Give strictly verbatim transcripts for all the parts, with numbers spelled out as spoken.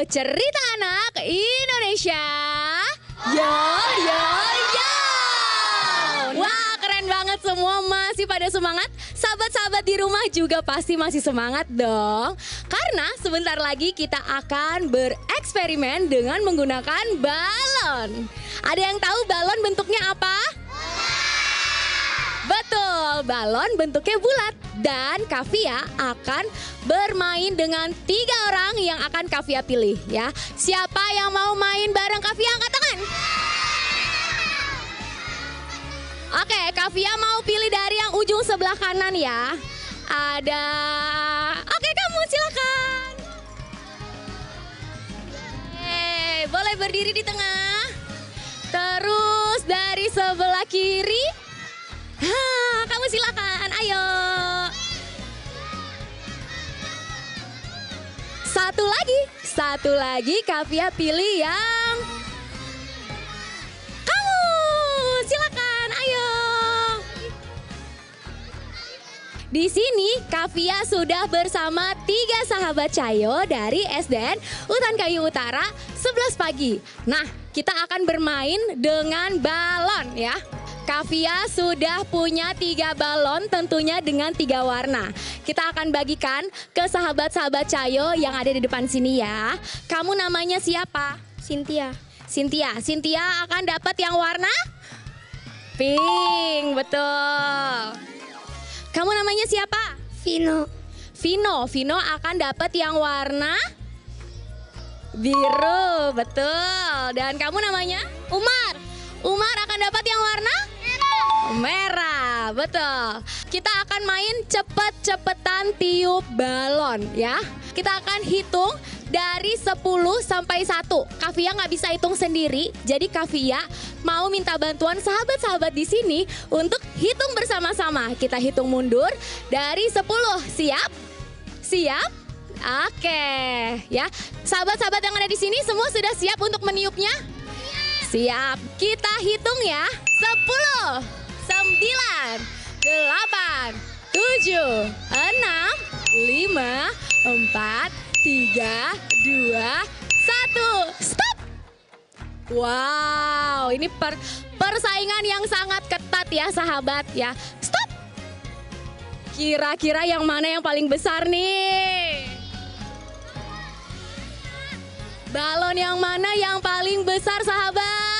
Cerita Anak Indonesia. Yo, yo, yo. Wah, keren banget semua, masih pada semangat? Sahabat-sahabat di rumah juga pasti masih semangat dong. Karena sebentar lagi kita akan bereksperimen dengan menggunakan balon. Ada yang tahu balon bentuknya apa? Betul, balon bentuknya bulat. Dan Kavia akan bermain dengan tiga orang yang akan Kavia pilih ya. Siapa yang mau main bareng Kavia, angkat tangan. Oke, Kavia mau pilih dari yang ujung sebelah kanan ya. Ada, oke kamu silakan. Hey, boleh berdiri di tengah. Terus dari sebelah kiri. Hah, kamu silakan, ayo. Satu lagi, satu lagi Kavia pilih yang kamu, silakan, ayo. Di sini Kavia sudah bersama tiga sahabat Cayo dari S D N Utan Kayu Utara sebelas pagi. Nah, kita akan bermain dengan balon ya. Kavia sudah punya tiga balon tentunya dengan tiga warna. Kita akan bagikan ke sahabat-sahabat Cayo yang ada di depan sini ya. Kamu namanya siapa? Cynthia. Cynthia. Cynthia akan dapat yang warna pink, betul. Kamu namanya siapa? Vino. Vino. Vino akan dapat yang warna biru, betul. Dan kamu namanya? Umar. Umar akan dapat yang warna merah, betul. Kita akan main cepet-cepetan tiup balon ya. Kita akan hitung dari sepuluh sampai satu. Kavia nggak bisa hitung sendiri, jadi Kavia mau minta bantuan sahabat-sahabat di sini untuk hitung bersama-sama. Kita hitung mundur dari sepuluh. Siap? Siap? Oke, ya. Sahabat-sahabat yang ada di sini semua sudah siap untuk meniupnya? Siap. Kita hitung ya. sepuluh, sembilan, delapan, tujuh, enam, lima, empat, tiga, dua, satu. Stop. Wow, ini per, persaingan yang sangat ketat ya sahabat ya. Stop. Kira-kira yang mana yang paling besar nih? Balon yang mana yang paling besar sahabat?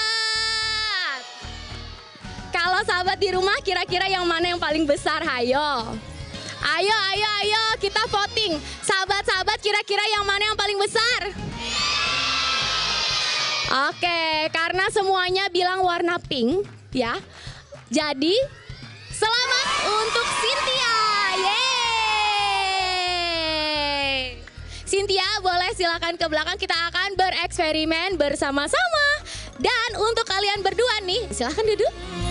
Kalau sahabat di rumah kira-kira yang mana yang paling besar? Hayo. Ayo, ayo, ayo kita voting. Sahabat-sahabat kira-kira yang mana yang paling besar? Oke, karena semuanya bilang warna pink ya. Jadi selamat untuk Cynthia. Yeay. Cynthia boleh silakan ke belakang, kita akan bereksperimen bersama-sama. Dan untuk kalian berdua nih, silakan duduk.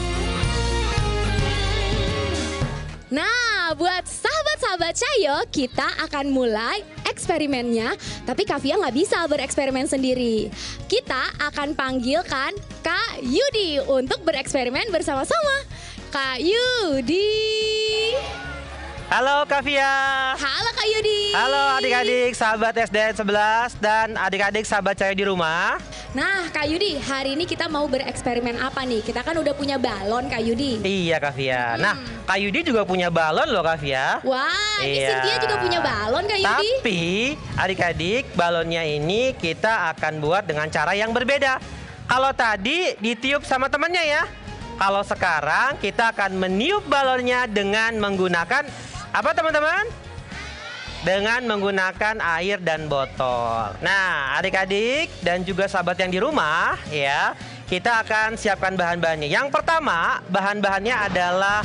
Nah, buat sahabat-sahabat Cayo, kita akan mulai eksperimennya. Tapi Kavia nggak bisa bereksperimen sendiri. Kita akan panggilkan Kak Yudi untuk bereksperimen bersama-sama. Kak Yudi. Halo Kavia. Halo Kak Yudi. Halo adik-adik sahabat S D N sebelas dan adik-adik sahabat Cayo di rumah. Nah Kak Yudi, hari ini kita mau bereksperimen apa nih? Kita kan udah punya balon Kak Yudi. Iya Kavia. Hmm. Nah Kak Yudi juga punya balon loh Kavia. Wah, ini Iya. Cynthia juga punya balon Kak Yudi. Tapi adik-adik balonnya ini kita akan buat dengan cara yang berbeda. Kalau tadi ditiup sama temannya ya. Kalau sekarang kita akan meniup balonnya dengan menggunakan apa teman-teman? Dengan menggunakan air dan botol. Nah, adik-adik dan juga sahabat yang di rumah ya, kita akan siapkan bahan-bahannya. Yang pertama, bahan-bahannya adalah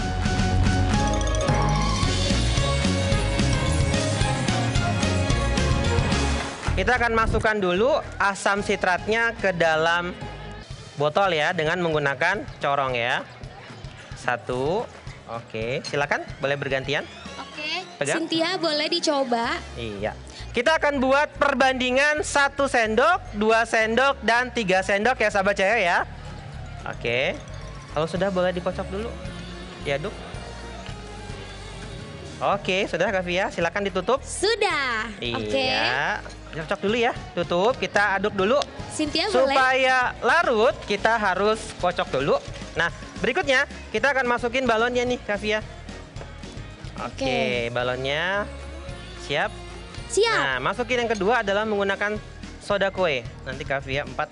kita akan masukkan dulu asam sitratnya ke dalam botol ya dengan menggunakan corong ya. Satu. Oke, silakan boleh bergantian. Oke, Pegang. Cynthia boleh dicoba. Iya. Kita akan buat perbandingan satu sendok, dua sendok, dan tiga sendok ya sahabat Cayo ya. Oke. Kalau sudah boleh dikocok dulu. Diaduk. Oke, sudah Kavia, silakan ditutup. Sudah. Oke. Iya. Cocok dulu ya. Tutup, kita aduk dulu. Cynthia boleh? Supaya larut, kita harus kocok dulu. Nah, berikutnya kita akan masukin balonnya nih, Kavia. Oke, Oke. balonnya siap. Siap. Nah, masukin yang kedua adalah menggunakan soda kue. Nanti Kavia empat.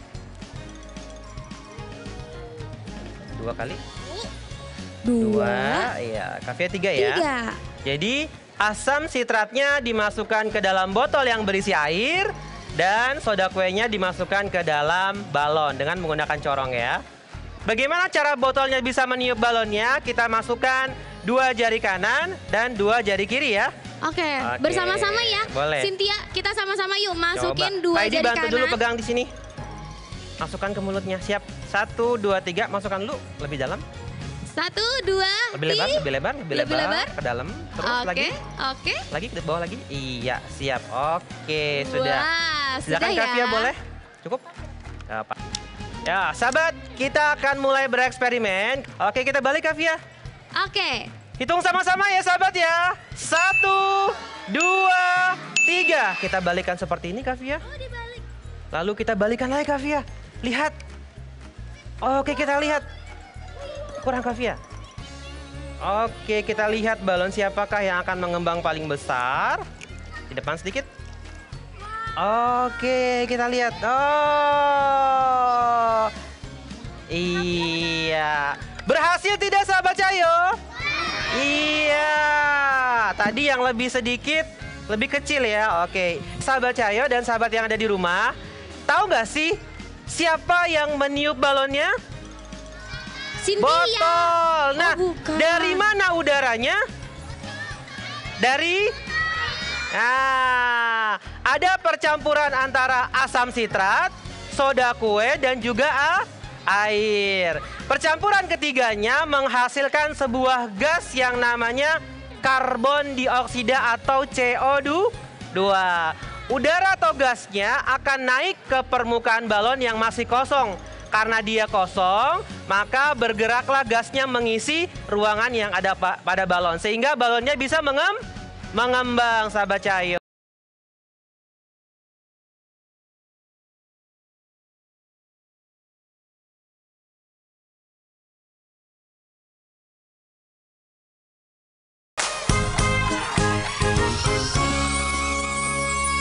Dua kali. Dua. Iya, Kavia tiga ya. Tiga. Jadi asam sitratnya dimasukkan ke dalam botol yang berisi air dan soda kuenya dimasukkan ke dalam balon dengan menggunakan corong ya. Bagaimana cara botolnya bisa meniup balonnya? Kita masukkan dua jari kanan dan dua jari kiri ya. Oke, Oke, bersama-sama ya. boleh. Cynthia, kita sama-sama yuk masukin Coba. dua Pak Edi jari bantu kanan. dulu pegang di sini. Masukkan ke mulutnya. Siap. Satu, dua, tiga. Masukkan dulu lebih dalam. Satu, dua, Lebih lebar, tiga. lebih lebar, lebih, Lebih lebar, lebar. ke dalam. Terus Oke, lagi, oke. lagi ke bawah lagi. Iya, siap. Oke, sudah. Wah, Silakan sudah ya. Kavia boleh? Cukup? Apa? Ya, sahabat, kita akan mulai bereksperimen. Oke, kita balik Kavia. Oke. Hitung sama-sama ya sahabat ya. Satu, dua, tiga. Kita balikan seperti ini Kavia. Oh, dibalik. Lalu kita balikan lagi Kavia. Lihat. Oke, kita lihat. Kurang Kavia. Oke, kita lihat balon siapakah yang akan mengembang paling besar. Di depan sedikit. Oke, kita lihat. Oh. Iya. Berhasil tidak sahabat Cahyo? Iya. Tadi yang lebih sedikit, lebih kecil ya. Oke. Sahabat Cahyo dan sahabat yang ada di rumah, tahu nggak sih siapa yang meniup balonnya? Cynthia. Botol. Nah, Oh, bukan. dari mana udaranya? Dari Nah, ada percampuran antara asam sitrat, soda kue, dan juga ah, air. Percampuran ketiganya menghasilkan sebuah gas yang namanya karbon dioksida atau C O dua. Udara atau gasnya akan naik ke permukaan balon yang masih kosong. Karena dia kosong, maka bergeraklah gasnya mengisi ruangan yang ada pa- pada balon. Sehingga balonnya bisa mengem- mengembang, sahabat Cahyo.